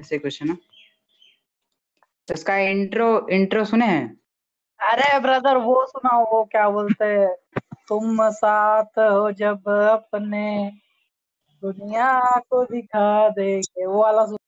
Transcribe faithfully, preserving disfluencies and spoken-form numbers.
ऐसे कुछ है ना। तो इसका इंट्रो इंट्रो सुने हैं? अरे ब्रदर वो सुनाओ, वो क्या बोलते हैं, तुम साथ हो जब अपने दुनिया को दिखा देंगे, वो वाला सुन।